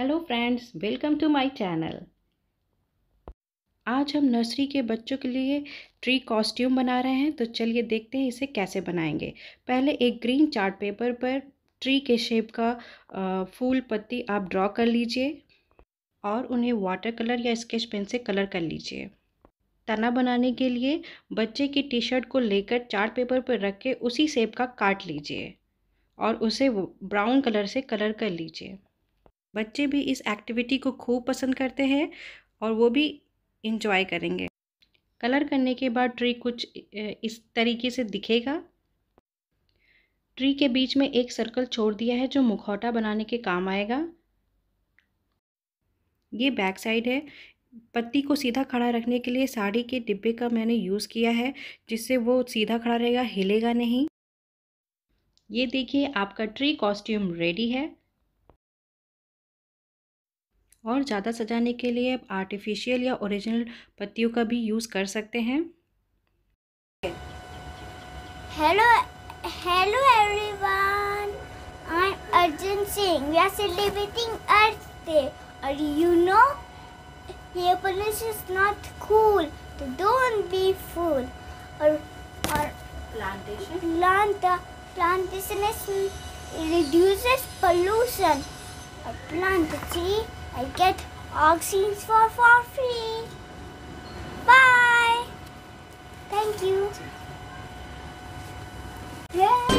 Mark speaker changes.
Speaker 1: Hello friends, welcome to my channel. आज हम nursery के बच्चों के लिए ट्री कॉस्ट्यूम बना रहे हैं। तो चलिए देखते हैं इसे कैसे बनाएंगे। पहले एक ग्रीन चार्ट पेपर पर ट्री के शेप का फूल पत्ती आप ड्रॉ कर लीजिए और उन्हें वाटर कलर या स्केच पेन से कलर कर लीजिए। तना बनाने के लिए बच्चे की टी शर्ट को लेकर चार्ट पेपर पर रख के उसी शेप का काट लीजिए और उसे ब्राउन कलर से कलर कर लीजिए। बच्चे भी इस एक्टिविटी को खूब पसंद करते हैं और वो भी इंजॉय करेंगे। कलर करने के बाद ट्री कुछ इस तरीके से दिखेगा। ट्री के बीच में एक सर्कल छोड़ दिया है जो मुखौटा बनाने के काम आएगा। ये बैक साइड है। पत्ती को सीधा खड़ा रखने के लिए साड़ी के डिब्बे का मैंने यूज़ किया है, जिससे वो सीधा खड़ा रहेगा, हिलेगा नहीं। ये देखिए, आपका ट्री कॉस्ट्यूम रेडी है। और ज़्यादा सजाने के लिए आप आर्टिफिशियल या ओरिजिनल पत्तियों का भी यूज़ कर सकते हैं।
Speaker 2: Hello, hello everyone. I'm Arjun Singh. We are celebrating Earth Day. Or you know, air pollution is not cool. So don't be fool. Or plantation reduces pollution. Or plant a tree. I get oxygen for free. Bye. Thank you. Yeah.